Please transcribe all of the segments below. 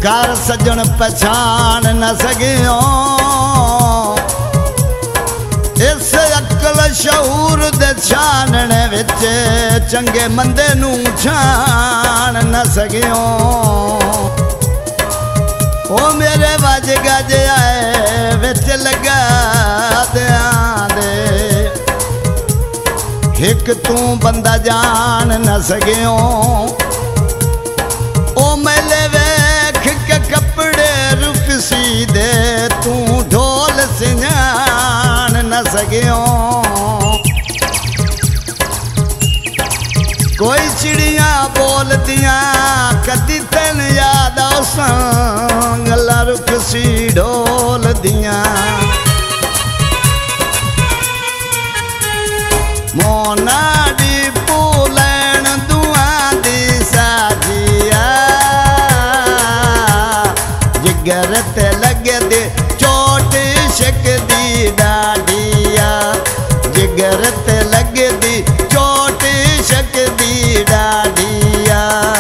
Car सजन पछाण न सकियो इस अकल शऊर दे छानने विच चंगे मंदे नू छाण न सकियो ओ मेरे वज गज आए विच लगा दियां दे एक तू बंदा जान न सकियो ओ मेले वेख के कपड़े रुक सी दे तू ढोल सिंजान न सकियो कोई चिड़िया बोल दिया कदी तेन याद गला रुक सी ढोल दिया मोना डीपू लैन दुआ दी साजिया जिगर ते लगे दे चोट शक दी डाडिया जिगर ते लगे दी चोट शक दी डाडिया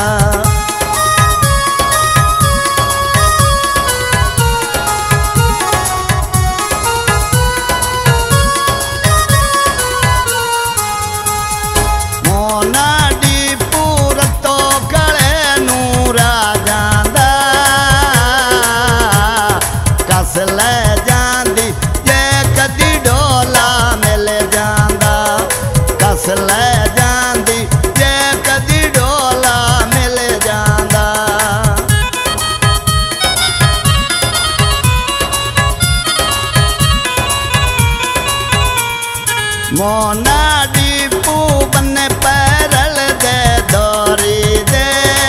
ले जांदी जे कदी डोला मिल जांदा मोना डीपू बन्ने पैरल दे दौरी दे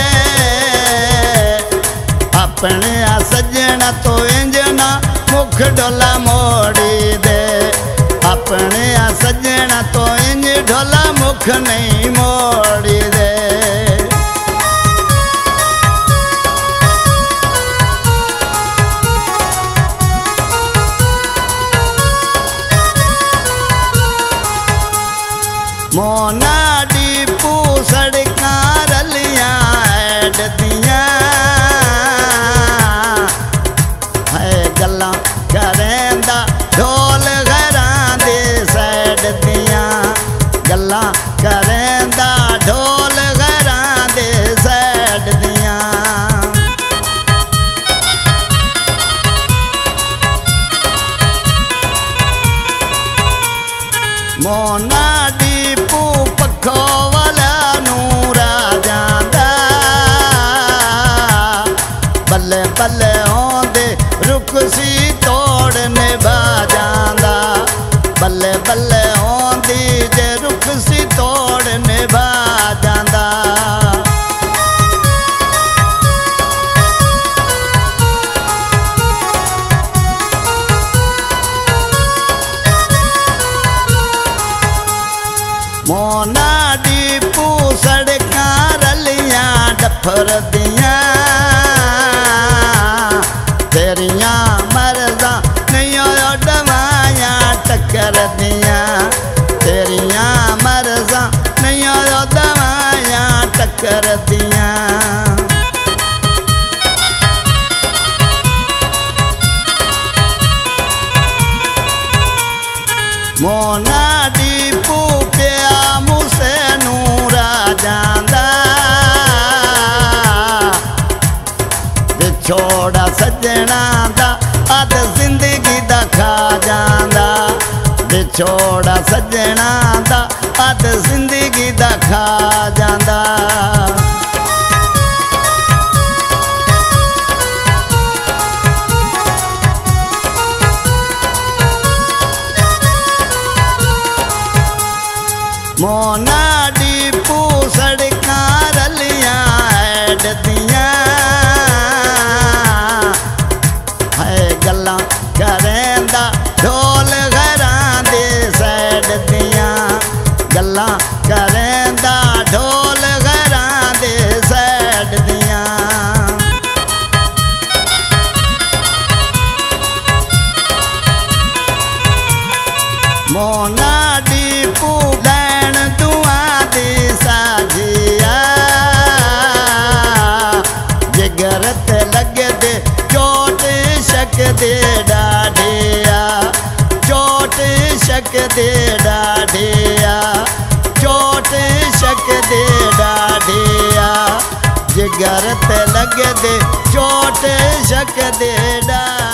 अपने सजना तो इंजना मुख डोला मोड़ी दे अपने सजना तो इंज ढोला मुख नहीं मोड़ी दे मोना डीपू सड़कां रलियां ऐड दियां है गल्लां करेंदा ढोल गल्ला करेंदा ढोल घरां दे सैड दियां मोना डीपू पखो वाला नूरा जांदा बल्ले बल्ले होंदे रुक सी तोड़ निभा जांदा बल्ले बल्ले होंदी जे रुख सी तोड़ निभा जांदा मोना डीपू सड़कां रलियां डफर दियां तेरियां मर्दा नहीं डवाया टक्कर दियां तेरियां मर्जा नहीं दवाया टक्कर दियां मोना डीपू पिया मुसे नूरा जांदा छोड़ा सजना दा अद जिंदगी दा खा जांदा छोड़ा सजना दा अद जिंदगी दा खा जांदा मोना डीपू सड़कां रलियां ऐड दियां है गल्लां करेंदा ढोल घरां दे सैड दियां गल्लां करेंदा ढोल घरां दे सैड दियां मोना डीपू लैन दुआ दी साजिया शक दे डाढिया चोट शक दे डाढिया जिगर ते लग दे चोट शक दे डाढिया।